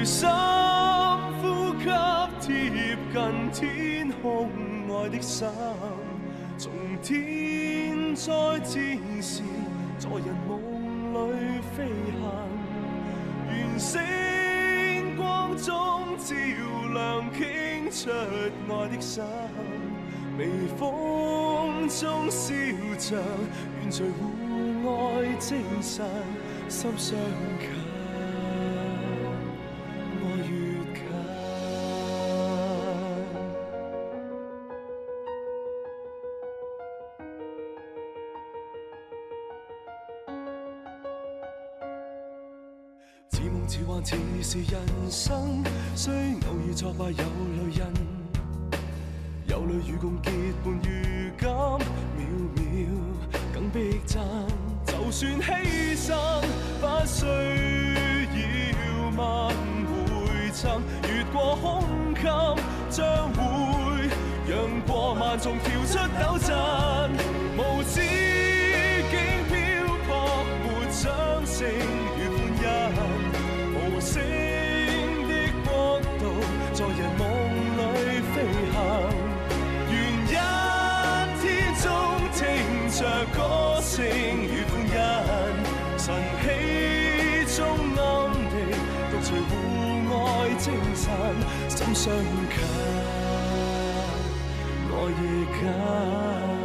深呼吸，貼近天空愛的心，從天災之時，在人夢裏飛行，願星光中照亮，傾出愛的心，微風中燒着，願隨互愛精神，心相近。 似夢似幻，似是人生，雖偶爾挫敗有淚印，有淚與共結伴如今，秒秒更逼真。就算犧牲，不需要問回尋，越過胸襟，將會讓過萬重跳出抖震，無止境漂泊，沒掌聲與歡欣。 無聲的國度，在人夢裏飛行。願一天中聽着歌聲與歡欣，晨曦中暗地獨隨互愛精神，心相近，愛亦緊。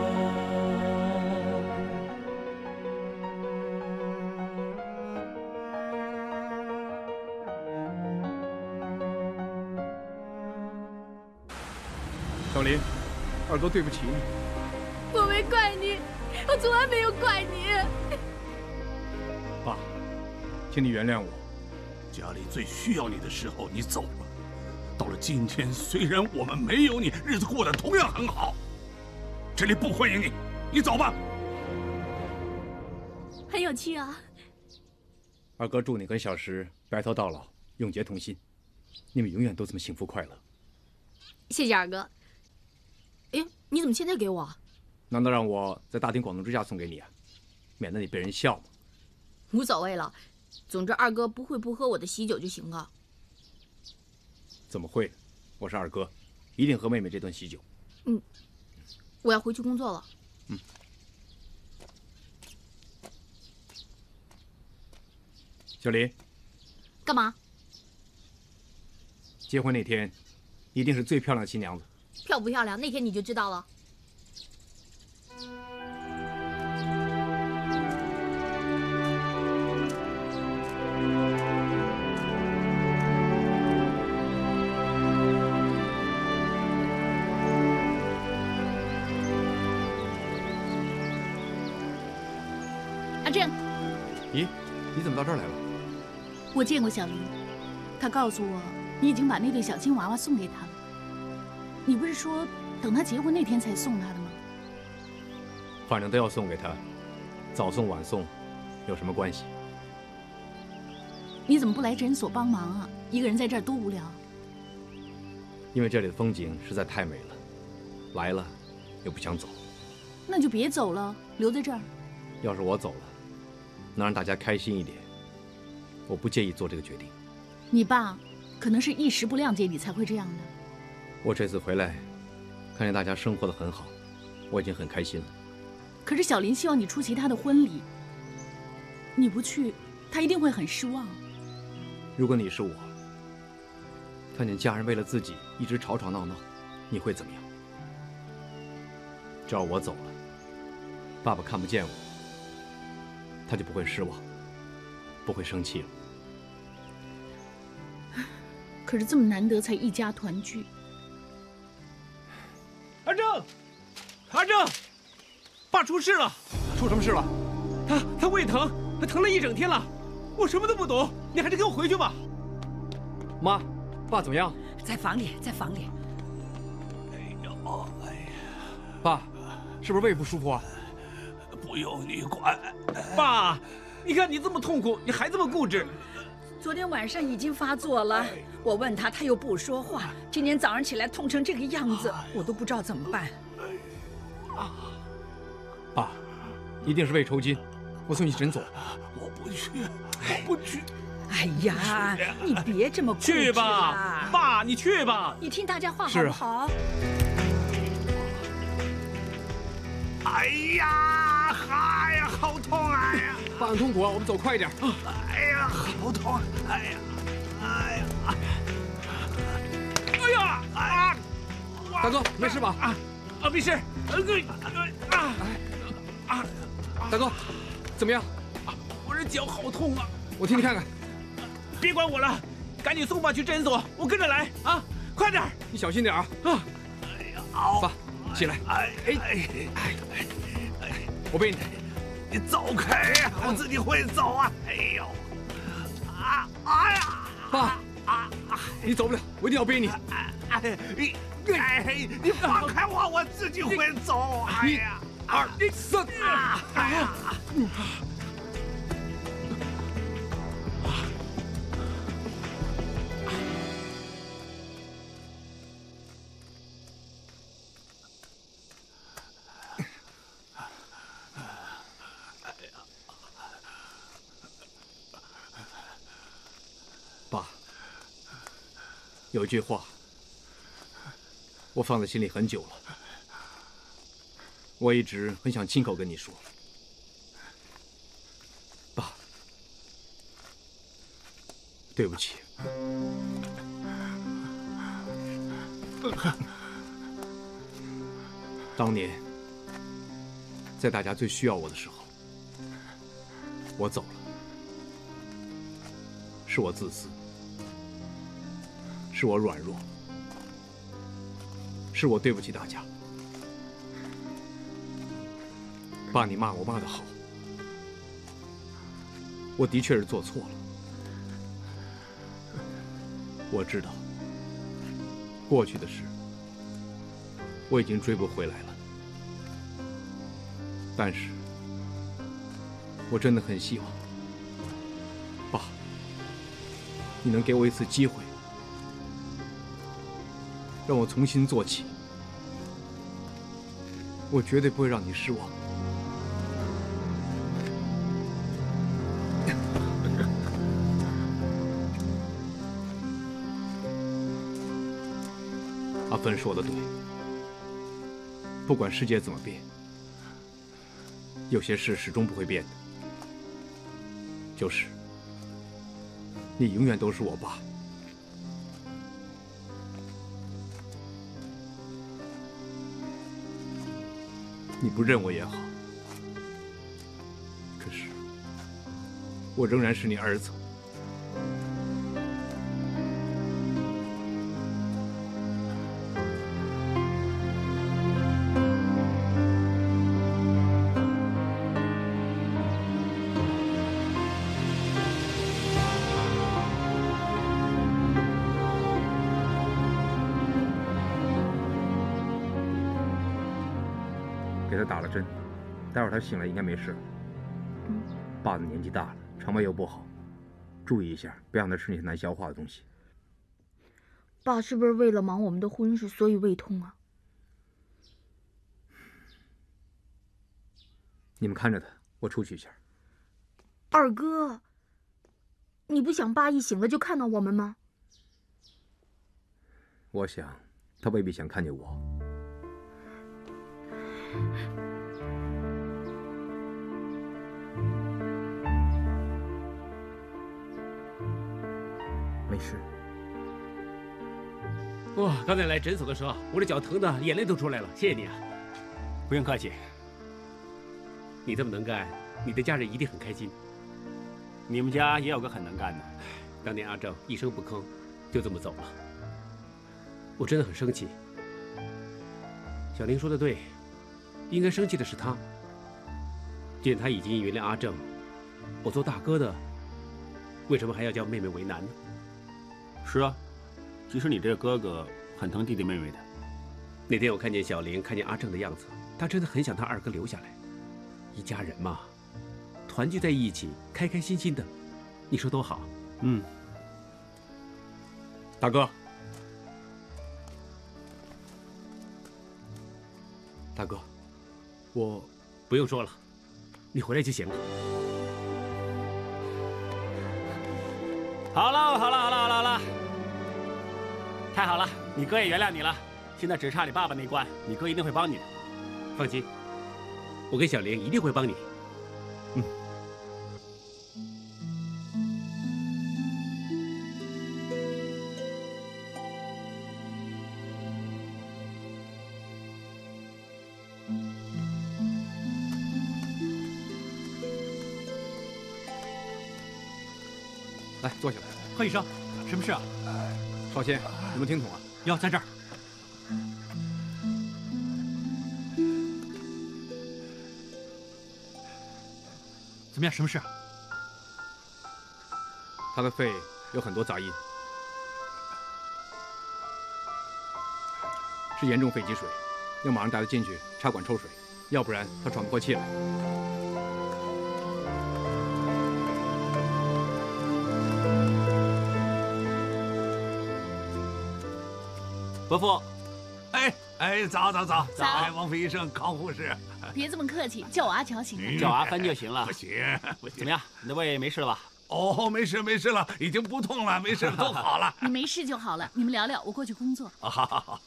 小林，二哥对不起你。 我没怪你，我从来没有怪你。 爸，请你原谅我。 家里最需要你的时候，你走了。到了今天，虽然我们没有你，日子过得同样很好。这里不欢迎你，你走吧。 很有趣啊。 二哥祝你跟小石白头到老，永结同心，你们永远都这么幸福快乐。 谢谢二哥。 哎，你怎么现在给我？ 难道让我在大庭广众之下送给你啊？免得你被人笑嘛。 无所谓了，总之二哥不会不喝我的喜酒就行了。 怎么会？我是二哥，一定喝妹妹这顿喜酒。 嗯，我要回去工作了。 嗯。小林， 干嘛？ 结婚那天，一定是最漂亮的新娘子。 漂不漂亮？那天你就知道了。阿正， 咦，你怎么到这儿来了？ 我见过小林，他告诉我你已经把那对小青娃娃送给他了。 你不是说等他结婚那天才送他的吗？ 反正都要送给他，早送晚送，有什么关系？ 你怎么不来诊所帮忙啊？一个人在这儿多无聊。 因为这里的风景实在太美了，来了又不想走。 那就别走了，留在这儿。 要是我走了，能让大家开心一点，我不介意做这个决定。 你爸可能是一时不谅解你才会这样的。 我这次回来，看见大家生活得很好，我已经很开心了。 可是小林希望你出席他的婚礼，你不去，他一定会很失望。 如果你是我，看见家人为了自己一直吵吵闹闹，你会怎么样？只要我走了，爸爸看不见我，他就不会失望，不会生气了。 可是这么难得才一家团聚。 阿正，阿正，爸出事了！ 出什么事了？ 他胃疼，他疼了一整天了。我什么都不懂，你还是跟我回去吧。 妈，爸怎么样？ 在房里，在房里。 哎呦，哎呀， 爸，是不是胃不舒服啊？ 不用你管。 爸，你看你这么痛苦，你还这么固执。 昨天晚上已经发作了，我问他，他又不说话。今天早上起来痛成这个样子，我都不知道怎么办。 一定是胃抽筋，我送你去诊所。 我不去，我不去。 哎呀，你别这么固执去吧， 啦爸，你去吧。 你听大家话好是啊不好？ 哎呀，哎呀，好痛！哎呀， 爸很痛苦啊，我们走快一点。 哎呀，好痛！哎呀，哎呀， 哎呀啊！ 大哥，没事吧？ 没事。 大哥，怎么样？ 我这脚好痛啊！ 我替你看看。 别管我了，赶紧送爸去诊所，我跟着来啊！快点！ 你小心点啊！爸，起来。我背你。 你走开呀！我自己会走啊！哎呦，哎呀！ 爸，你走不了，我一定要背你。 你放开我，我自己会走。哎呀 ！1、2、3。 哎呀！ 爸，有一句话，我放在心里很久了，我一直很想亲口跟你说。爸，对不起。当年，在大家最需要我的时候，我走了，是我自私。是我软弱，是我对不起大家。爸，你骂我骂得好，我的确是做错了。我知道，过去的事我已经追不回来了，但是我真的很希望，爸，你能给我一次机会。让我重新做起，我绝对不会让你失望。阿芬说的对，不管世界怎么变，有些事始终不会变的，就是你永远都是我爸。你不认我也好，可是我仍然是你儿子。给他打了针，待会儿他醒了应该没事。爸的年纪大了，肠胃又不好，注意一下，别让他吃那些难消化的东西。 爸是不是为了忙我们的婚事，所以胃痛啊？ 你们看着他，我出去一下。 二哥，你不想爸一醒了就看到我们吗？ 我想，他未必想看见我。 没事。 哇，刚才来诊所的时候，我这脚疼的眼泪都出来了，谢谢你啊。 不用客气。 你这么能干，你的家人一定很开心。 你们家也有个很能干的。 当年阿正一声不吭，就这么走了，我真的很生气。小玲说的对，应该生气的是他。既然他已经原谅阿正，我做大哥的，为什么还要叫妹妹为难呢？ 是啊，其实你这个哥哥很疼弟弟妹妹的。 那天我看见小玲看见阿正的样子，她真的很想他二哥留下来。一家人嘛，团聚在一起，开开心心的，你说多好。 嗯。 大哥，大哥，我不用说了，你回来就行了。 好了，太好了，你哥也原谅你了，现在只差你爸爸那关，你哥一定会帮你的。 放心，我跟小玲一定会帮你。 来，坐下来。 贺医生，什么事啊？ 少先，你们听筒啊。 药在这儿。怎么样？什么事啊？ 他的肺有很多杂音，是严重肺积水，要马上带他进去插管抽水，要不然他喘不过气来。 伯父， 早！哎，王飞医生，康护士， 别这么客气，叫我阿乔行了。 叫阿芬就行了。 不行。 怎么样？你的胃没事了吧？ 哦，没事了，已经不痛了，没事，都好了。 你没事就好了，你们聊聊，我过去工作。 好。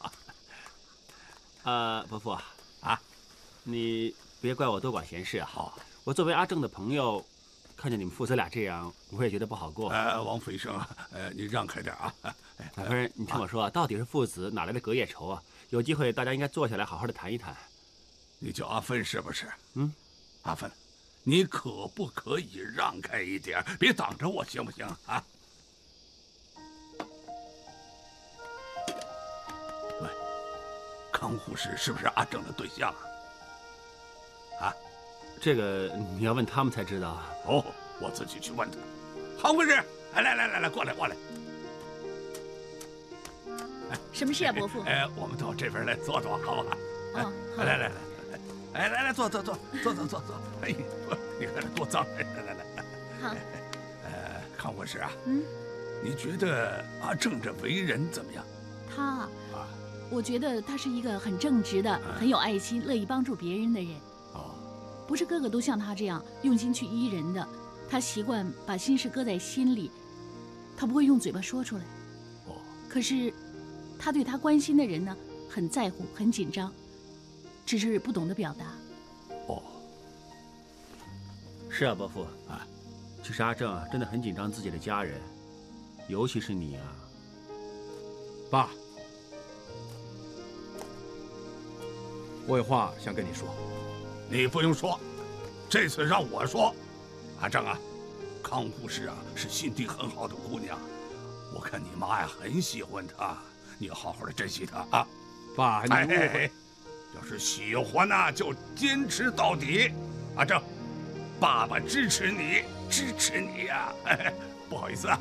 伯父啊，你别怪我多管闲事啊。好，我作为阿正的朋友，看见你们父子俩这样，我也觉得不好过。 王飞医生，你让开点啊。 老夫人，你听我说，到底是父子，哪来的隔夜仇啊？有机会大家应该坐下来好好的谈一谈。 你叫阿芬是不是？阿芬，你可不可以让开一点，别挡着我，行不行啊？喂，康护士是不是阿正的对象啊？啊， 这个你要问他们才知道。 哦，我自己去问他。康护士，来，过来。 什么事啊，伯父？ 我们到这边来坐，好吧？ 哦，好。 来，坐。哎，你看这多脏！来。 好。 康护士啊，你觉得阿正这为人怎么样？ 他我觉得他是一个很正直的、很有爱心、乐意帮助别人的人。 哦， 不是个个都像他这样用心去医人的。他习惯把心事搁在心里，他不会用嘴巴说出来。 哦， 可是他对他关心的人呢，很在乎，很紧张，只是不懂得表达。 哦， 是啊，伯父啊，其实阿正啊，真的很紧张自己的家人，尤其是你啊， 爸，我有话想跟你说。 你不用说，这次让我说。阿正啊，康护士啊是心地很好的姑娘，我看你妈呀很喜欢她，你要好好的珍惜她啊。 爸，你误会。 要是喜欢呐，就坚持到底。阿正，爸爸支持你呀！不好意思啊。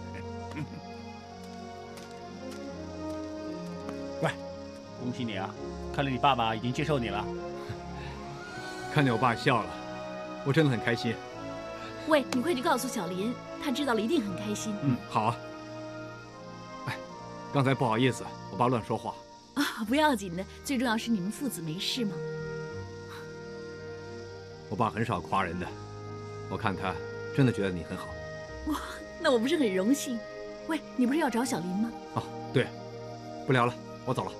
喂，恭喜你啊！看来你爸爸已经接受你了。 看见我爸笑了，我真的很开心。 喂，你快去告诉小林，他知道了一定很开心。 好啊。哎，刚才不好意思，我爸乱说话。 不要紧的，最重要是你们父子没事吗？ 我爸很少夸人的，我看他真的觉得你很好。 哇，那我不是很荣幸？喂，你不是要找小林吗？ 哦，对，不聊了，我走了。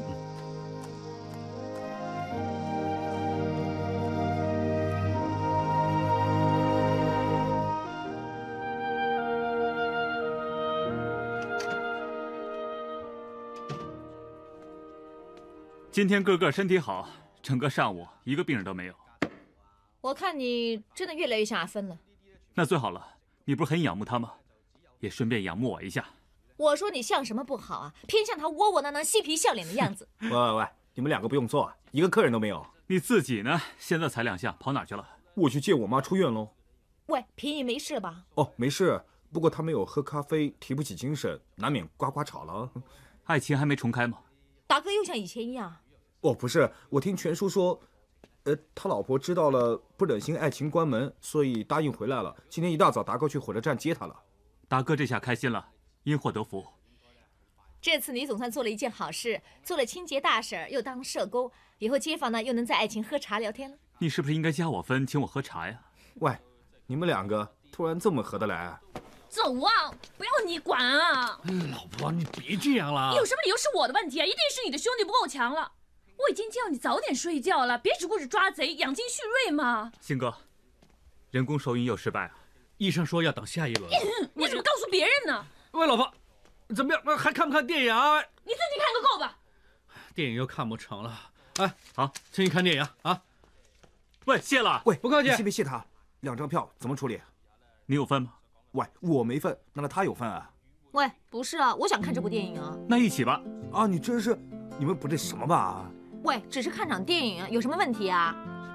今天个个身体好，整个上午一个病人都没有。 我看你真的越来越像阿芬了。 那最好了，你不是很仰慕他吗？也顺便仰慕我一下。 我说你像什么不好啊？偏向他窝窝囊囊、嬉皮笑脸的样子。 喂，你们两个不用坐，一个客人都没有。 你自己呢？现在才2项，跑哪去了？ 我去接我妈出院喽。 喂，平姨没事了吧？ 哦，没事，不过她没有喝咖啡，提不起精神，难免呱呱吵了。 爱情还没重开吗？ 达哥又像以前一样。 哦，不是，我听全叔说，他老婆知道了，不忍心爱情关门，所以答应回来了。今天一大早，达哥去火车站接她了。 达哥这下开心了，因祸得福。 这次你总算做了一件好事，做了清洁大婶，又当了社工，以后街坊呢又能在爱情喝茶聊天了。 你是不是应该加我分，请我喝茶呀？ 喂，你们两个突然这么合得来？ 走啊！不要你管啊！ 老婆，你别这样了。 有什么理由是我的问题啊？一定是你的兄弟不够强了。我已经叫你早点睡觉了，别只顾着抓贼，养精蓄锐嘛。 鑫哥，人工受孕又失败啊！ 医生说要等下一轮。 你怎么告诉别人呢？ 喂，老婆，怎么样？还看不看电影啊？ 你自己看个够吧。 电影又看不成了。哎， 好， 请你看电影啊。 喂，谢了。 喂， 不客气。 你先别谢他，2张票怎么处理？ 你有份吗？ 喂，我没份，那他有份啊？ 喂，不是啊，我想看这部电影啊。 那一起吧。 啊，你真是，你们不这什么吧？ 喂，只是看场电影，有什么问题啊？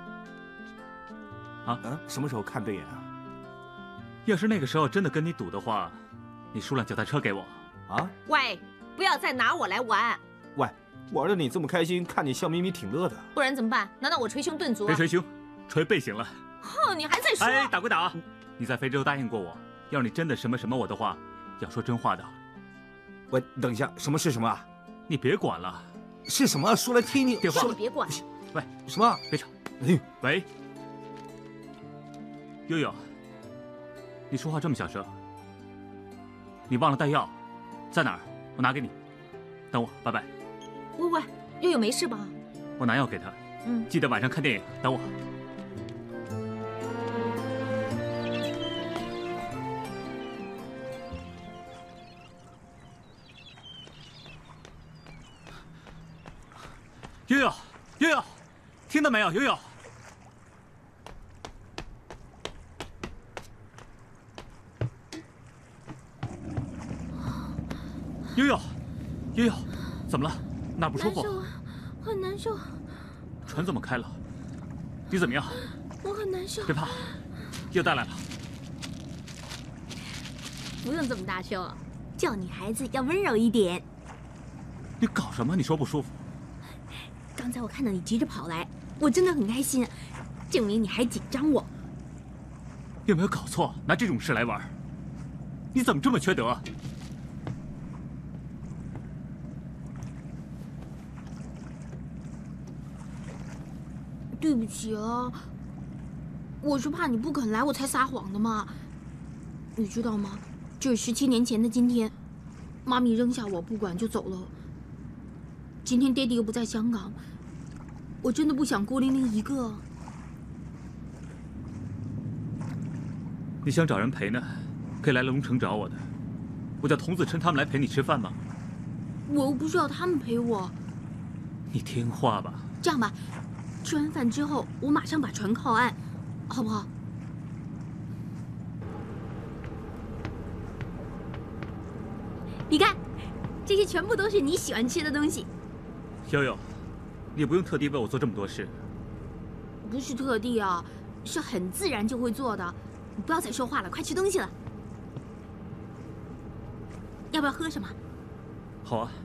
啊？ 什么时候看对眼啊？ 要是那个时候真的跟你赌的话，你输了脚踏车给我。 啊？ 喂，不要再拿我来玩。 喂，玩的你这么开心，看你笑眯眯挺乐的。 不然怎么办？难道我捶胸顿足啊？ 别捶胸，捶背行了。 哼，你还在说？ 哎，打归打。你在非洲答应过我，要是你真的什么什么我的话，要说真话的。 喂，等一下，什么是什么啊？ 你别管了。 是什么？说来听听。 电话。 你别管。 喂， 什么？ 别吵。 哎， 喂，悠悠，你说话这么小声，你忘了带药，在哪儿？我拿给你。等我，拜拜。 喂，悠悠没事吧？ 我拿药给他。记得晚上看电影，等我。悠悠，悠悠，听到没有？悠悠，悠悠，悠悠，怎么了？哪不舒服？ 很难受。 船怎么开了？你怎么样？ 我很难受。 别怕，药带来了。 不用这么大声，叫女孩子要温柔一点。 你搞什么？你说不舒服？ 刚才我看到你急着跑来，我真的很开心，证明你还紧张我。 有没有搞错？拿这种事来玩？你怎么这么缺德？ 对不起啊，我是怕你不肯来，我才撒谎的嘛。你知道吗？就是17年前的今天，妈咪扔下我不管就走了。今天爹地又不在香港，我真的不想孤零零一个。 你想找人陪呢，可以来龙城找我的。我叫童子琛他们来陪你吃饭吗？ 我又不需要他们陪我。 你听话吧。 这样吧，吃完饭之后，我马上把船靠岸，好不好？你看，这些全部都是你喜欢吃的东西。 悠悠，你不用特地为我做这么多事。 不是特地啊，是很自然就会做的。你不要再说话了，快吃东西了。要不要喝什么？ 好啊。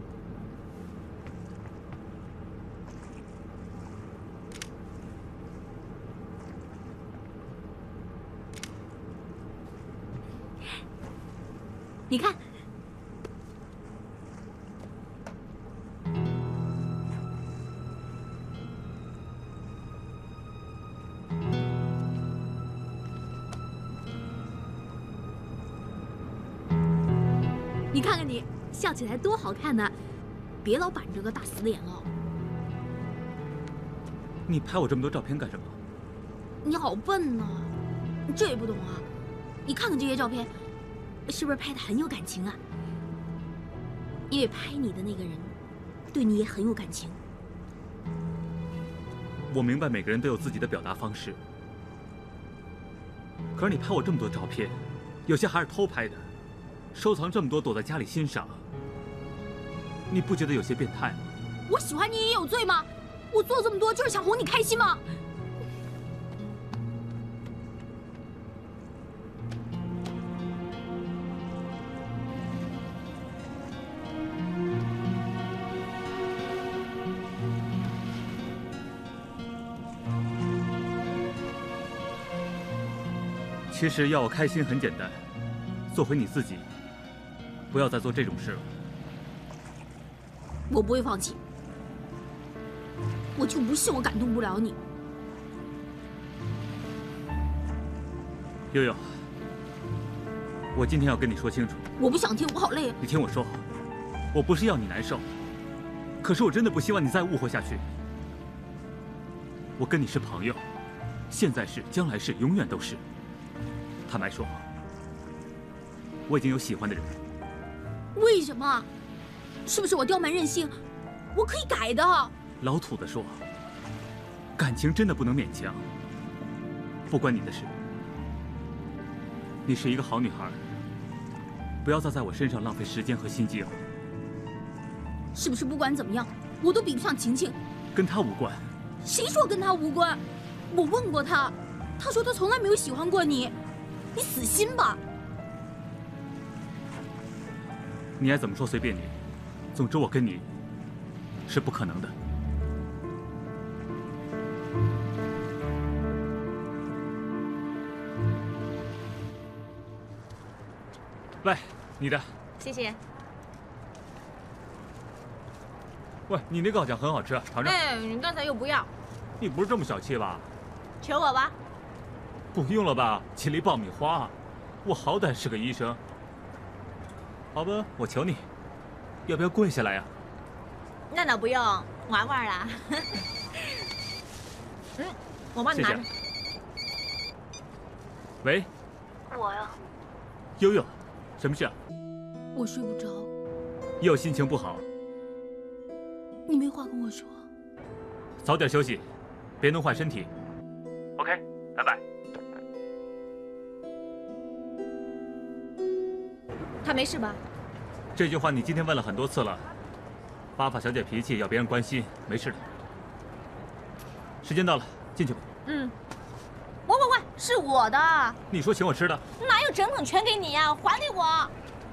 你看。你看看你，笑起来多好看呢！别老板着个大死脸哦。 你拍我这么多照片干什么？ 你好笨呐，你这也不懂啊？你看看这些照片，是不是拍得很有感情啊？因为拍你的那个人，对你也很有感情。 我明白每个人都有自己的表达方式，可是你拍我这么多照片，有些还是偷拍的。收藏这么多，躲在家里欣赏，你不觉得有些变态吗？ 我喜欢你也有罪吗？我做这么多就是想哄你开心吗？ 其实要我开心很简单，做回你自己。不要再做这种事了。 我不会放弃，我就不信我感动不了你。 悠悠，我我今天要跟你说清楚。 我不想听，我好累。 你听我说，我不是要你难受，可是我真的不希望你再误会下去。我跟你是朋友，现在是，将来是，永远都是。坦白说，我已经有喜欢的人。 为什么？是不是我刁蛮任性？我可以改的。 老土的说，感情真的不能勉强。不关你的事。你是一个好女孩，不要再在我身上浪费时间和心机了。 是不是不管怎么样，我都比不上晴晴？ 跟她无关。 谁说跟她无关？我问过她，她说她从来没有喜欢过你。你死心吧。 你爱怎么说随便你，总之我跟你是不可能的。喂，你的。 谢谢。 喂，你那个好像很好吃，尝尝。 哎，你刚才又不要。 你不是这么小气吧？ 求我吧。 不用了吧，几粒爆米花，我好歹是个医生。好吧，我求你，要不要跪下来呀？ 那倒不用，玩玩啦。我帮你拿着。 喂。 我呀。 悠悠，什么事啊？ 我睡不着。 又心情不好。 你没话跟我说。 早点休息，别弄坏身体。OK， 拜拜。 他没事吧？ 这句话你今天问了很多次了。巴法小姐脾气要别人关心，没事的。时间到了，进去吧。 喂，是我的。 你说请我吃的？ 哪有整整全给你呀？还给我。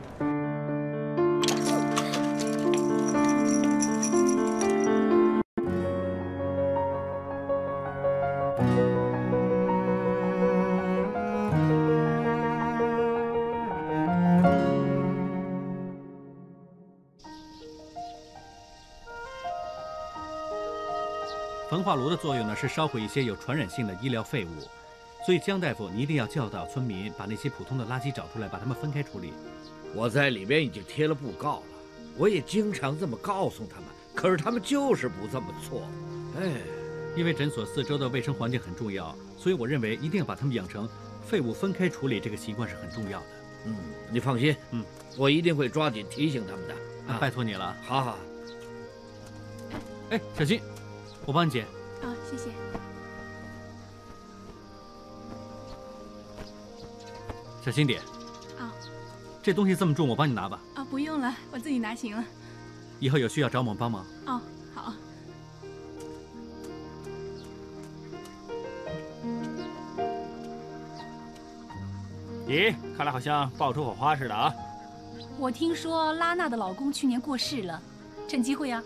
焚化炉的作用呢是烧毁一些有传染性的医疗废物，所以江大夫，你一定要教导村民把那些普通的垃圾找出来，把它们分开处理。 我在里边已经贴了布告了，我也经常这么告诉他们，可是他们就是不这么做。哎， 因为诊所四周的卫生环境很重要，所以我认为一定要把他们养成废物分开处理这个习惯是很重要的。 你放心，我一定会抓紧提醒他们的。 拜托你了。 好好。 哎，小金。我帮你捡。 谢谢。 小心点。这东西这么重，我帮你拿吧。 不用了，我自己拿行了。 以后有需要找我们帮忙。 好。 咦，看来好像爆出火花似的啊！ 我听说拉娜的老公去年过世了，趁机会啊。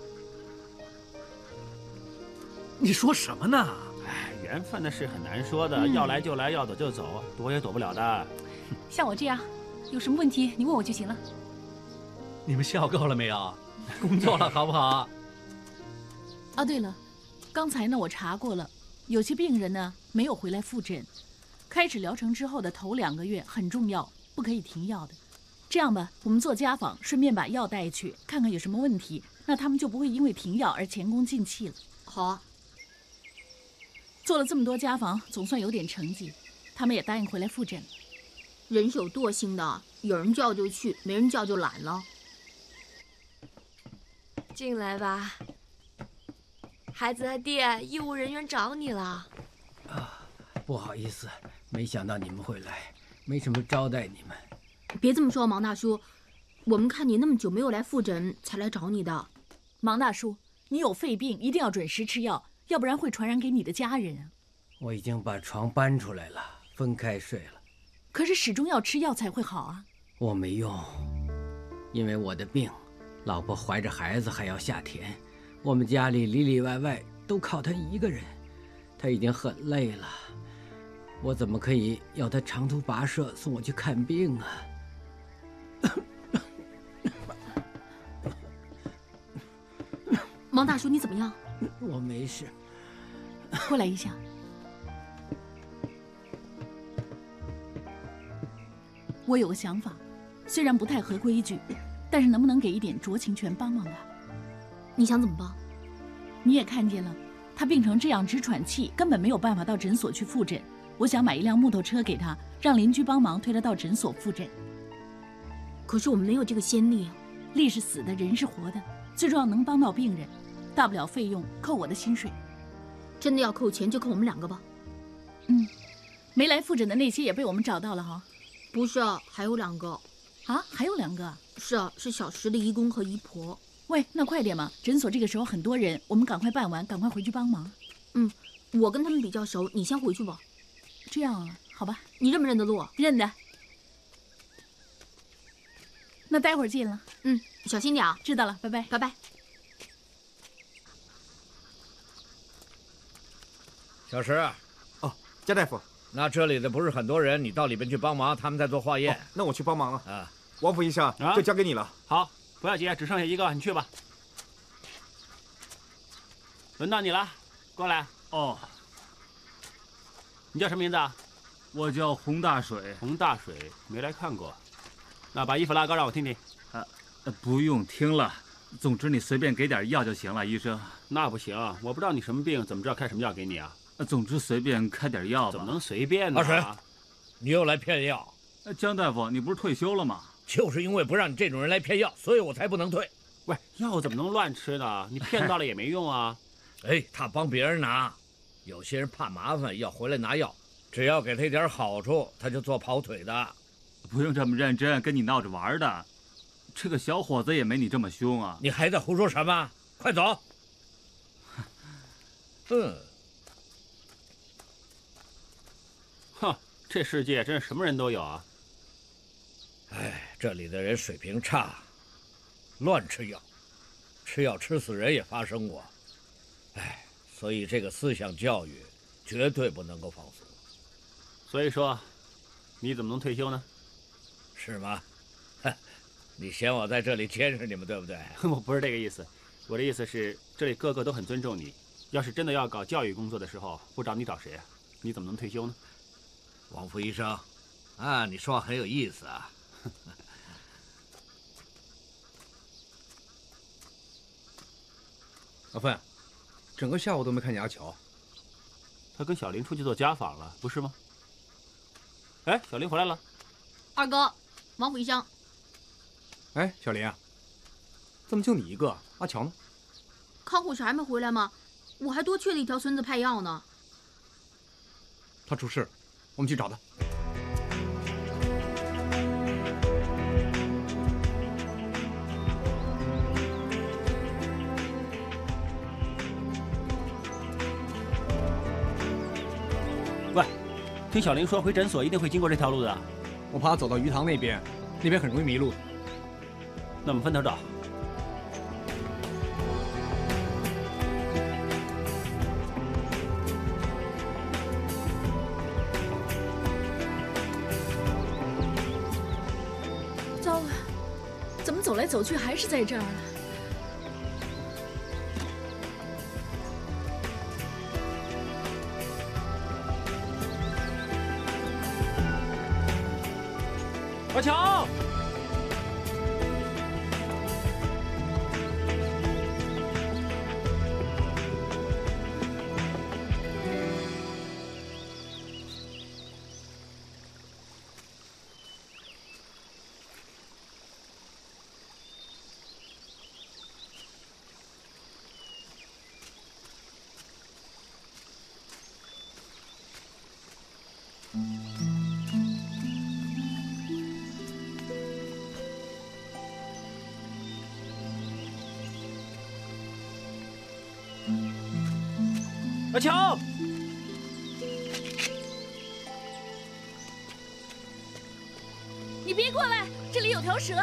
你说什么呢？ 缘分的事很难说的，要来就来，要走就走，躲也躲不了的。 像我这样，有什么问题你问我就行了。 你们笑够了没有？工作了好不好？ 对了，刚才呢我查过了，有些病人呢没有回来复诊，开始疗程之后的头2个月很重要，不可以停药的。这样吧，我们做家访，顺便把药带去，看看有什么问题，那他们就不会因为停药而前功尽弃了。 好啊。 做了这么多家访，总算有点成绩，他们也答应回来复诊了。 人是有惰性的，有人叫就去，没人叫就懒了。 进来吧，孩子他爹，医务人员找你了。 不好意思，没想到你们会来，没什么招待你们。 别这么说，芒大叔，我们看你那么久没有来复诊，才来找你的。 芒大叔，你有肺病，一定要准时吃药，要不然会传染给你的家人啊。 我已经把床搬出来了，分开睡了。 可是始终要吃药才会好啊。 我没用，因为我的病，老婆怀着孩子还要下田，我们家里里里外外都靠她一个人，她已经很累了，我怎么可以要她长途跋涉送我去看病啊？ 芒大叔，你怎么样？ 我没事。 过来一下。 ， 我有个想法，虽然不太合规矩，但是能不能给一点酌情权帮忙啊？ 你想怎么帮？ 你也看见了，他病成这样直喘气，根本没有办法到诊所去复诊。我想买一辆木头车给他，让邻居帮忙推他到诊所复诊。 可是我们没有这个先例啊。 力是死的，人是活的，最重要能帮到病人，大不了费用扣我的薪水。 真的要扣钱就扣我们2个吧。 嗯，没来复诊的那些也被我们找到了哈。 不是啊，还有2个。 啊，还有2个？ 是啊，是小石的姨公和姨婆。 喂，那快点嘛！诊所这个时候很多人，我们赶快办完，赶快回去帮忙。 嗯，我跟他们比较熟，你先回去吧。 这样啊，好吧。 你认不认得路？ 认得。那待会儿见了。 嗯，小心点啊。 知道了，拜拜。 拜拜。 小石。 哦，江大夫。 那这里的不是很多人，你到里边去帮忙，他们在做化验。 那我去帮忙了。 啊， 王副医生，就交给你了。 好，不要急，只剩下1个，你去吧。轮到你了，过来。 哦。 你叫什么名字啊？ 我叫洪大水。 洪大水，没来看过。那把衣服拉高，让我听听。 不用听了。总之你随便给点药就行了，医生。 那不行，我不知道你什么病，怎么知道开什么药给你啊？ 总之随便开点药吧。 怎么能随便呢？ 阿水，你又来骗药。 江大夫，你不是退休了吗？ 就是因为不让你这种人来骗药，所以我才不能退。 喂，药怎么能乱吃呢？你骗到了也没用啊。 哎，他帮别人拿，有些人怕麻烦要回来拿药，只要给他一点好处，他就做跑腿的。 不用这么认真，跟你闹着玩的。这个小伙子也没你这么凶啊！ 你还在胡说什么？快走！ 哼，这世界真是什么人都有啊！ 哎，这里的人水平差，乱吃药，吃药吃死人也发生过。哎，所以这个思想教育绝对不能够放松。 所以说，你怎么能退休呢？ 是吗？你嫌我在这里监视你们，对不对？ 我不是这个意思，我的意思是，这里个个都很尊重你。要是真的要搞教育工作的时候，不找你找谁啊？你怎么能退休呢？ 王副医生，啊，你说话很有意思啊。 老范，整个下午都没看见阿乔。 他跟小林出去做家访了，不是吗？哎，小林回来了。 二哥，王副医生。 哎，小林啊，怎么就你一个？阿乔呢？ 康护士还没回来吗？我还多缺了一条孙子派药呢。 他出事，我们去找他。 喂，听小林说回诊所一定会经过这条路的。 我怕他走到鱼塘那边，那边很容易迷路。 那我们分头找。 糟了，怎么走来走去还是在这儿啊？ 阿乔。阿乔， 你别过来，这里有条蛇。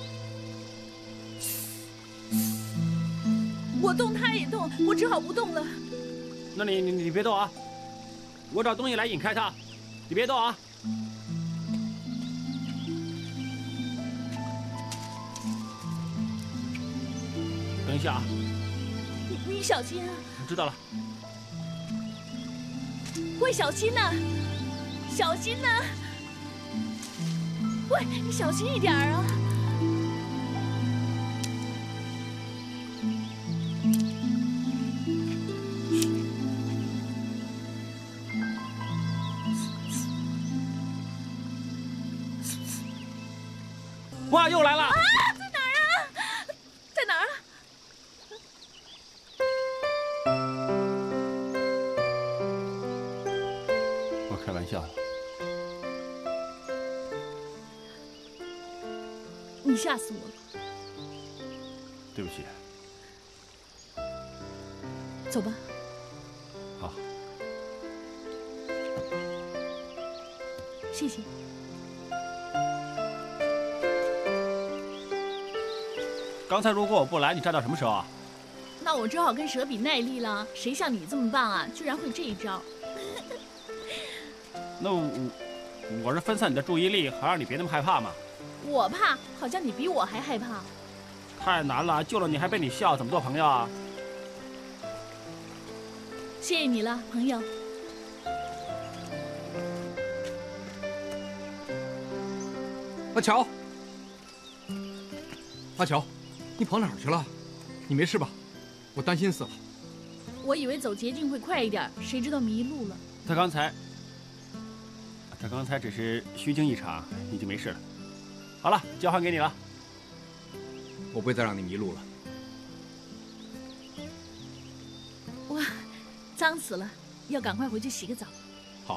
我动它也动，我只好不动了。 那你别动啊，我找东西来引开它，你别动啊。等一下啊， 你小心啊。 知道了。 会小心呐，小心呐。 喂，你小心一点啊！ 哇，又来了！ 啊，在哪儿啊？在哪儿啊？ 我开玩笑的。 你吓死我了！ 对不起。 走吧。 好。 谢谢。 刚才如果我不来，你站到什么时候啊？ 那我只好跟蛇比耐力了。谁像你这么棒啊，居然会这一招！ 那我是分散你的注意力，好让你别那么害怕嘛。 我怕，好像你比我还害怕。 太难了，救了你还被你笑，怎么做朋友啊？ 谢谢你了，朋友。 阿乔，阿乔，你跑哪儿去了？你没事吧？我担心死了。 我以为走捷径会快一点，谁知道迷路了。 他刚才只是虚惊一场，已经没事了。好了，交还给你了。 我不会再让你迷路了。 哇，脏死了，要赶快回去洗个澡。 好。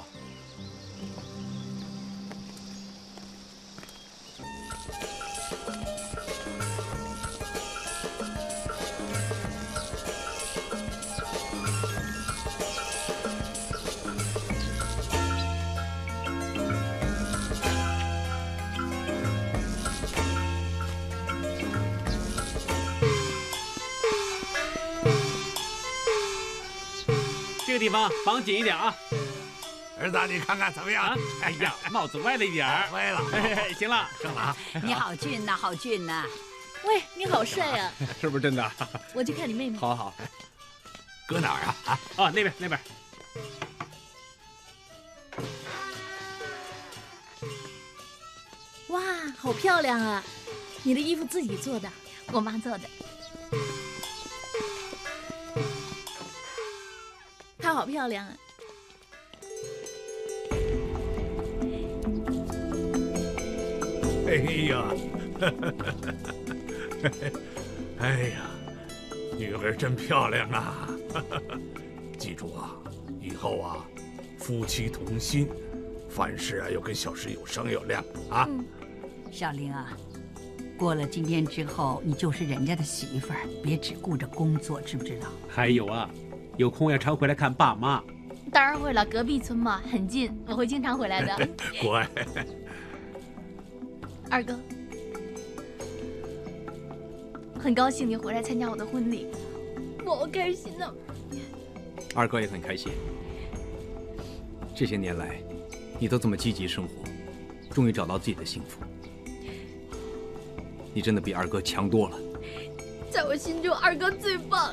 这个地方绑紧一点啊！ 儿子，你看看怎么样？ 哎呀，帽子歪了一点儿， 歪了。 行了，正了啊！ 你好俊呐，好俊呐！ 喂，你好帅呀！ 是不是真的？ 我去看你妹妹。 好好。 搁哪儿啊？ 哦，那边那边。 哇，好漂亮啊！你的衣服自己做的？ 我妈做的。 她好漂亮啊！ 哎呀，哎呀，女儿真漂亮啊！记住啊，以后啊，夫妻同心，凡事啊要跟小事有商有量啊。 小玲啊，过了今天之后，你就是人家的媳妇儿，别只顾着工作，知不知道？ 还有啊，有空要常回来看爸妈。 当然会了，隔壁村嘛，很近，我会经常回来的。 乖。 二哥，很高兴你回来参加我的婚礼，我好开心呢。 二哥也很开心。这些年来，你都这么积极生活，终于找到自己的幸福。你真的比二哥强多了。 在我心中，二哥最棒。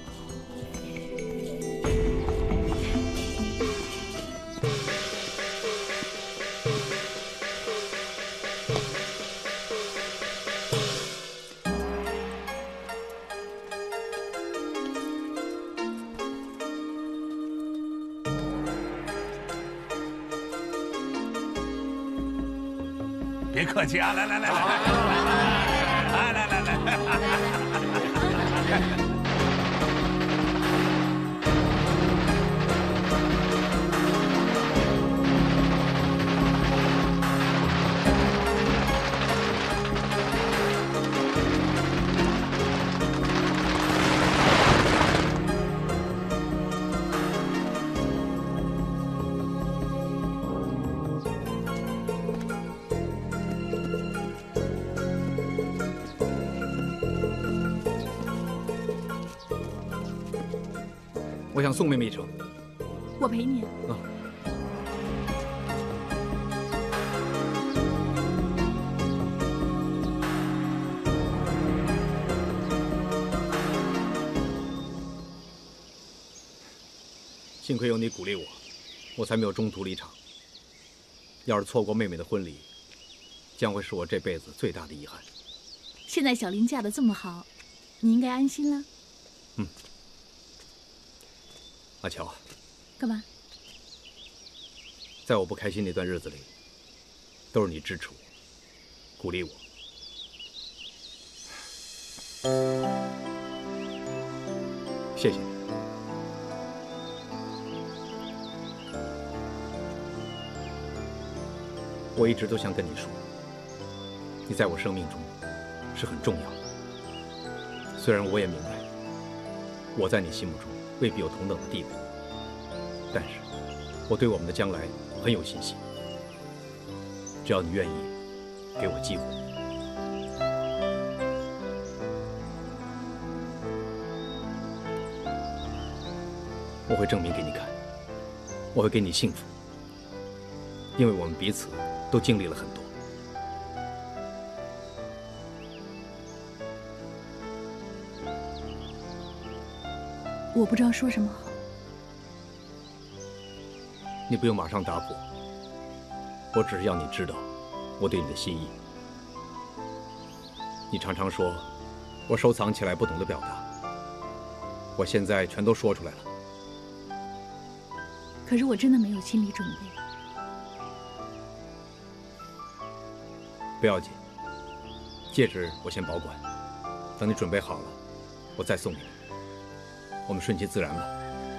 别客气啊，来来来来来来来来来来。 我想送妹妹一程。 我陪你。 啊。幸亏有你鼓励我，我才没有中途离场。要是错过妹妹的婚礼， 将会是我这辈子最大的遗憾。 现在小林嫁得这么好，你应该安心了。 阿乔， 干嘛？ 在我不开心那段日子里，都是你支持我，鼓励我。谢谢你。我一直都想跟你说，你在我生命中是很重要的。虽然我也明白，我在你心目中未必有同等的地位，但是我对我们的将来很有信心。只要你愿意给我机会。我会证明给你看，我会给你幸福，因为我们彼此都经历了很多。 我不知道说什么好。 你不用马上答复，我只是要你知道我对你的心意。你常常说我收藏起来不懂得表达，我现在全都说出来了。 可是我真的没有心理准备。 不要紧，戒指我先保管，等你准备好了，我再送给你。我们顺其自然吧。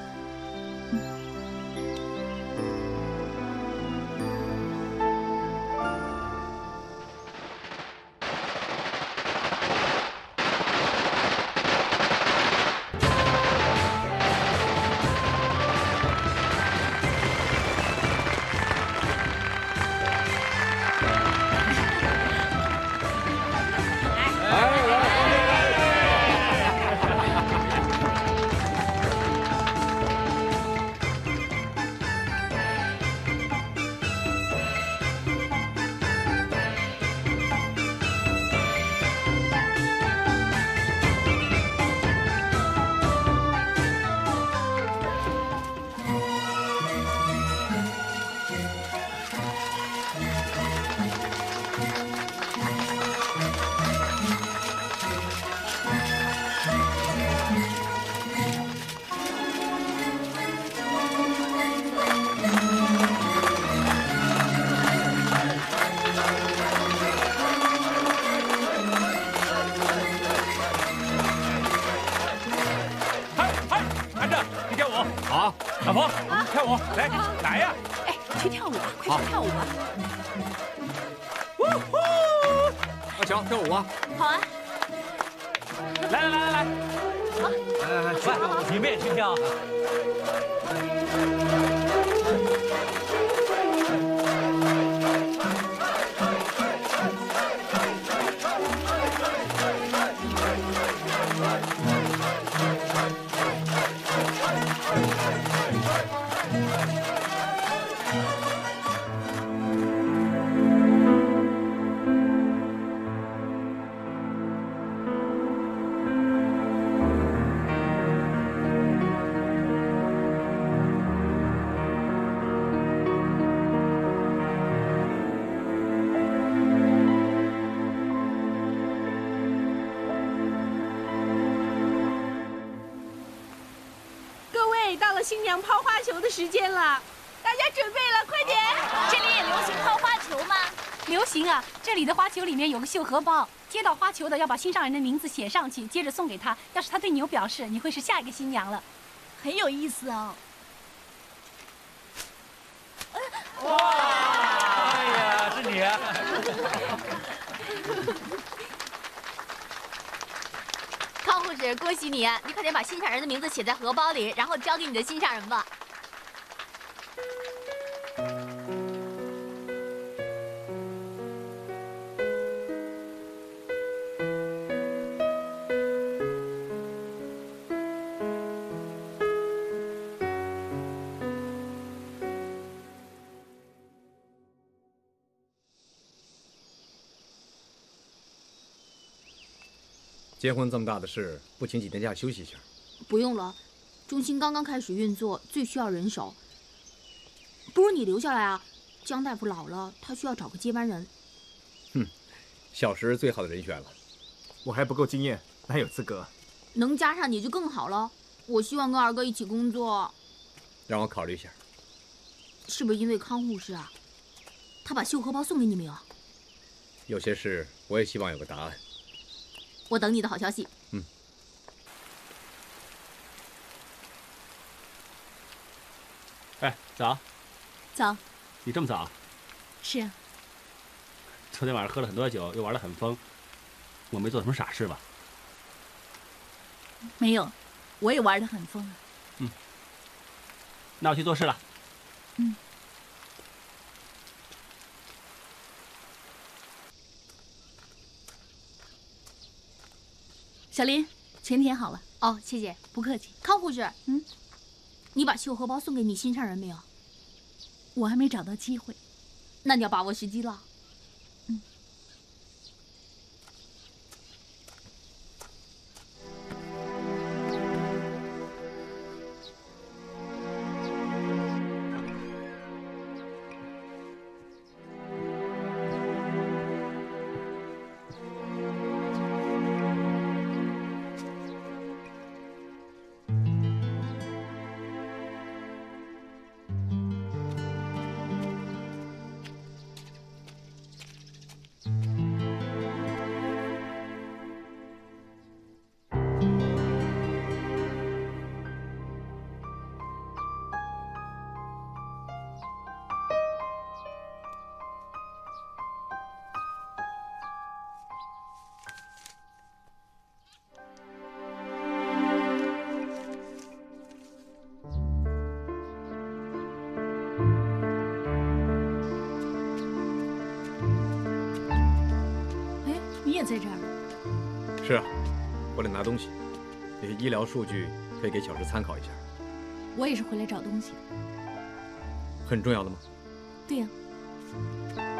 老婆，跳舞，来呀！ 哎，去跳舞吧，快去跳舞吧！ 阿乔，跳舞啊！ 好啊！ 来， 好， 来，去，你们也去跳。 新娘抛花球的时间了，大家准备了，快点！ 这里也流行抛花球吗？ 流行啊！这里的花球里面有个绣荷包，接到花球的要把心上人的名字写上去，接着送给他。要是他对你有表示，你会是下一个新娘了， 很有意思哦。 哇！哎呀，是你啊！ 康护士，恭喜你！你快点把心上人的名字写在荷包里，然后交给你的心上人吧。 结婚这么大的事，不请几天假休息一下？ 不用了，中心刚刚开始运作，最需要人手。不如你留下来啊，江大夫老了，他需要找个接班人。 小石最好的人选了。 我还不够经验，哪有资格？ 能加上你就更好了。我希望跟二哥一起工作。 让我考虑一下。 是不是因为康护士啊？他把绣荷包送给你没有？ 有些事我也希望有个答案。 我等你的好消息。 哎，早。 早。 你这么早？ 是啊。 昨天晚上喝了很多酒，又玩得很疯，我没做什么傻事吧？ 没有，我也玩得很疯啊。 那我去做事了。 小林，钱填好了。 哦，谢谢， 不客气。 康护士，你把绣荷包送给你心上人没有？ 我还没找到机会。 那你要把握时机了。 你也在这儿？ 是啊，我得拿东西，那些医疗数据可以给小石参考一下。 我也是回来找东西。 很重要的吗？ 对呀。